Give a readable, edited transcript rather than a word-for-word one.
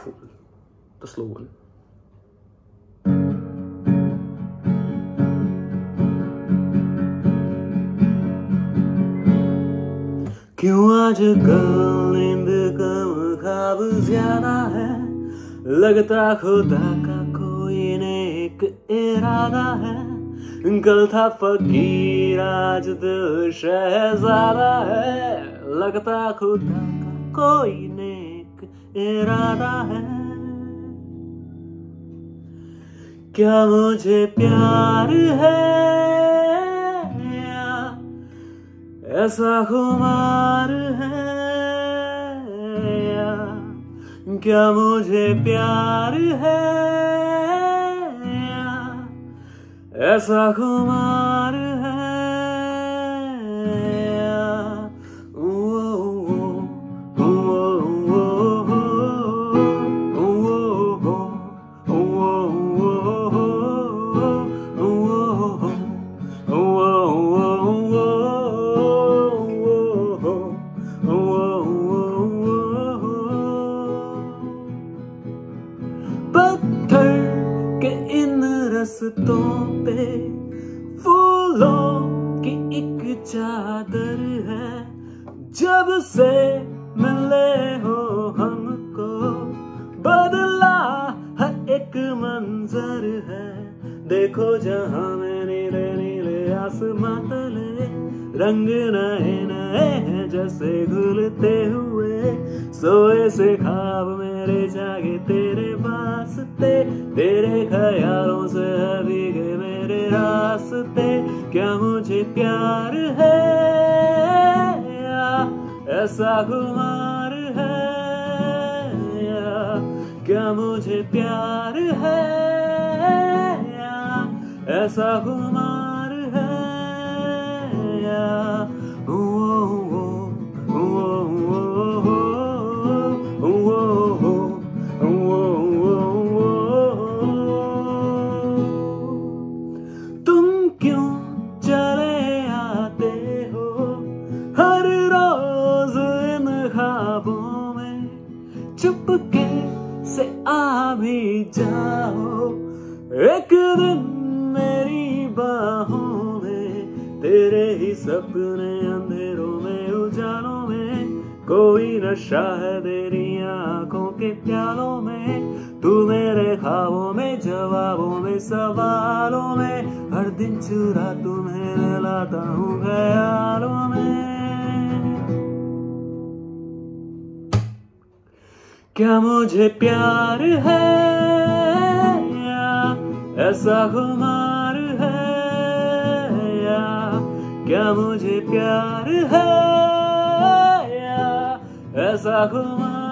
Fool, the slow one. क्यों आजकल नींद कम ख्वाब ज्यादा है, लगता खुदा का कोई नेक इरादा है। कल था फकीर आज दिल शहजादा है, लगता खुदा का कोई नेक इरादा है। क्या मुझे प्यार है ऐसा खुमार है, क्या मुझे प्यार है ऐसा खुमार है। पत्थर के इन रस्तों पे फूलों की एक चादर है, जब से मिले हो हमको बदला है एक मंजर है। देखो जहां में नीले नीले आसमां तले रंग नए नए हैं जैसे घुलते हुए, सोए से ख्वाब मेरे जागे तेरे वास्ते, तेरे ख्यालों से भीगे मेरे रास्ते। क्या मुझे प्यार है ऐसा खुमार है, क्या मुझे प्यार है ऐसा खुमार है। तुम क्यों चले आते हो हर रोज इन ख्वाबों में, चुपके से आ भी जाओ एक दिन मेरी बाहों में। तेरे ही सपने अंधेरों में उजालों में, कोई नशा है तेरी आंखों के प्यालों में। तू मेरे ख्वाबों में जवाबों में सवालों में, हर दिन चुरा तुम्हें लाता हूँ ख्यालों में। क्या मुझे प्यार है ऐसा खुमार है, क्या मुझे प्यार है ऐसा खुमार